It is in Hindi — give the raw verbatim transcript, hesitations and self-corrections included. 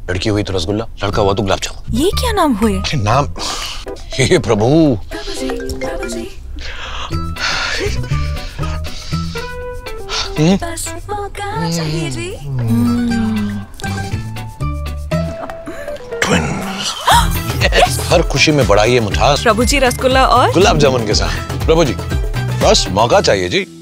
लड़की हुई तो रसगुल्ला, लड़का हुआ तो गुलाब जामुन। ये क्या नाम हुए? नाम हे प्रभु। बस मौका चाहिए जी। Yes, हर खुशी में बढ़ाइए मिठास। प्रभु जी रसगुल्ला और गुलाब जामुन के साथ। प्रभु जी बस मौका चाहिए जी।